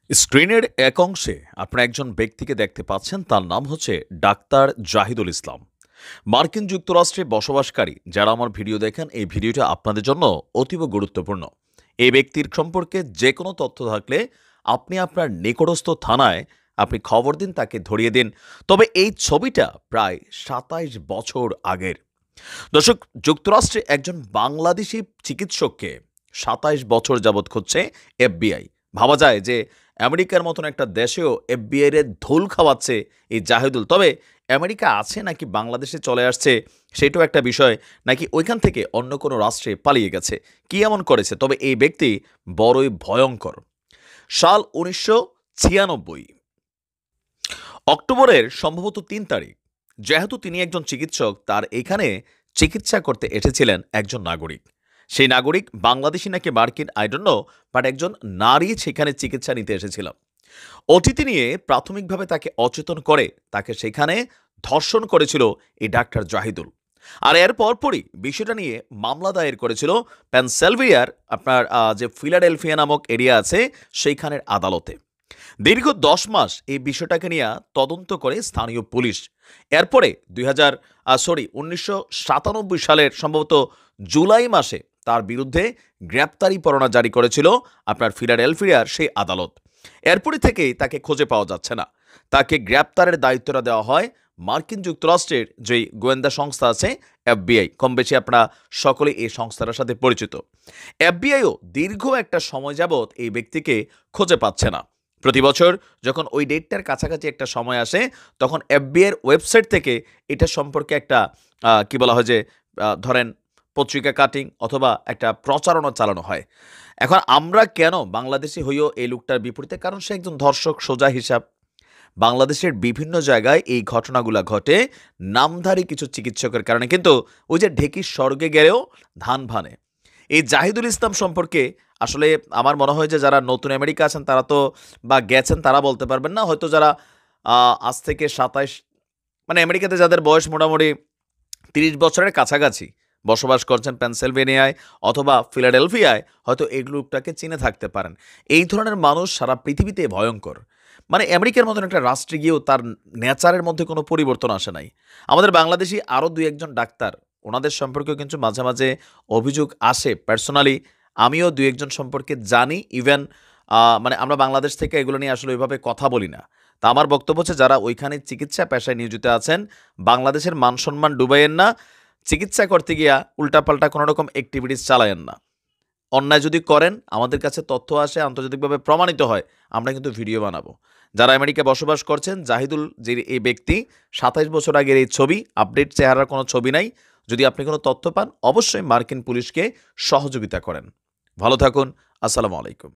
স্ক্রিনের এক অংশে আপনারা একজন ব্যক্তিকে দেখতে পাচ্ছেন, তার নাম হচ্ছে ডাক্তার জাহিদুল ইসলাম। মার্কিন যুক্তরাষ্ট্রে বসবাসকারী যারা আমার ভিডিও দেখেন, এই ভিডিওটা আপনাদের জন্য অতীব গুরুত্বপূর্ণ। এই ব্যক্তির সম্পর্কে যে কোনো তথ্য থাকলে আপনি আপনার নিকটস্থ থানায় আপনি খবর দিন, তাকে ধরিয়ে দিন। তবে এই ছবিটা প্রায় ২৭ বছর আগের। দর্শক, যুক্তরাষ্ট্রে একজন বাংলাদেশি চিকিৎসককে ২৭ বছর যাবৎ খুঁজছে এফবিআই। ভাবা যায় যে আমেরিকার মতন একটা দেশেও এফবিআই এর ধুল খাওয়াচ্ছে এই জাহিদুল। তবে আমেরিকা আছে নাকি বাংলাদেশে চলে আসছে সেটাও একটা বিষয়, নাকি ওইখান থেকে অন্য কোনো রাষ্ট্রে পালিয়ে গেছে, কি এমন করেছে। তবে এই ব্যক্তি বড়ই ভয়ঙ্কর। সাল ১৯৯৬ অক্টোবরের সম্ভবত ৩ তারিখ। যেহেতু তিনি একজন চিকিৎসক, তার এখানে চিকিৎসা করতে এসেছিলেন একজন নাগরিক। সেই নাগরিক বাংলাদেশি নাকি মার্কিন, আই ডোন্ট নো, বাট একজন নারী সেখানে চিকিৎসা নিতে এসেছিল। অতিথি নিয়ে প্রাথমিকভাবে তাকে অচেতন করে তাকে সেখানে ধর্ষণ করেছিল এই ডাক্তার জাহিদুল। আর এর পরপরই বিষয়টা নিয়ে মামলা দায়ের করেছিল পেনসিলভেনিয়ার আপনার যে ফিলাডেলফিয়া নামক এরিয়া আছে সেইখানের আদালতে। দীর্ঘ ১০ মাস এই বিষয়টাকে নিয়ে তদন্ত করে স্থানীয় পুলিশ। এরপরে ১৯৯৭ সালের সম্ভবত জুলাই মাসে তার বিরুদ্ধে গ্রেপ্তারি পরোয়ানা জারি করেছিল আপনার ফিলাডেলফিয়ার সেই আদালত। এরপরে থেকেই তাকে খুঁজে পাওয়া যাচ্ছে না। তাকে গ্রেপ্তারের দায়িত্বটা দেওয়া হয় মার্কিন যুক্তরাষ্ট্রের যেই গোয়েন্দা সংস্থা আছে এফবিআই। কম বেশি আপনারা সকলেই এই সংস্থাটার সাথে পরিচিত। এফবিআইও দীর্ঘ একটা সময় যাবৎ এই ব্যক্তিকে খুঁজে পাচ্ছে না। প্রতি বছর যখন ওই ডেটটার কাছাকাছি একটা সময় আসে, তখন এফবিআইয়ের ওয়েবসাইট থেকে এটা সম্পর্কে একটা কি বলা হয় যে ধরেন পত্রিকা কাটিং অথবা একটা প্রচারণা চালানো হয়। এখন আমরা কেন বাংলাদেশি হইও এই লোকটার বিপরীতে? কারণ সে একজন ধর্ষক সোজা হিসাব। বাংলাদেশের বিভিন্ন জায়গায় এই ঘটনাগুলা ঘটে নামধারী কিছু চিকিৎসকের কারণে। কিন্তু ওই যে ঢেকির স্বর্গে গেলেও ধান ভানে। এই জাহিদুল ইসলাম সম্পর্কে আসলে আমার মনে হয় যে যারা নতুন আমেরিকা আছেন তারা তো বা গেছেন তারা বলতে পারবেন না। হয়তো যারা আজ থেকে ২৭ মানে আমেরিকাতে যাদের বয়স মোটামুটি ৩০ বছরের কাছাকাছি বসবাস করছেন পেনসিলভেনিয়ায় অথবা ফিলাডেলফিয়ায়, হয়তো এই লোকটাকে চিনে থাকতে পারেন। এই ধরনের মানুষ সারা পৃথিবীতে ভয়ঙ্কর। মানে আমেরিকার মতন একটা রাষ্ট্রে গিয়েও তার নেচারের মধ্যে কোনো পরিবর্তন আসে নাই। আমাদের বাংলাদেশি আরও ২-১ জন ডাক্তার, ওনাদের সম্পর্কেও কিন্তু মাঝে মাঝে অভিযোগ আসে। পার্সোনালি আমিও ২-১ জন সম্পর্কে জানি। ইভেন মানে আমরা বাংলাদেশ থেকে এগুলো নিয়ে আসলে ওইভাবে কথা বলি না। তা আমার বক্তব্য হচ্ছে, যারা ওইখানে চিকিৎসা পেশায় নিয়োজিত আছেন, বাংলাদেশের মান সম্মান ডুবাইয়েন না। চিকিৎসা করতে গিয়া উল্টাপাল্টা কোনো রকম অ্যাক্টিভিটিস চালায়েন না। অন্যায় যদি করেন, আমাদের কাছে তথ্য আসে, আন্তর্জাতিকভাবে প্রমাণিত হয়, আমরা কিন্তু ভিডিও বানাবো। যারা আমেরিকায় বসবাস করছেন, জাহিদুল যে এই ব্যক্তি, ২৭ বছর আগের এই ছবি, আপডেট চেহারার কোনো ছবি নাই। যদি আপনি কোনো তথ্য পান, অবশ্যই মার্কিন পুলিশকে সহযোগিতা করেন। ভালো থাকুন। আসসালামু আলাইকুম।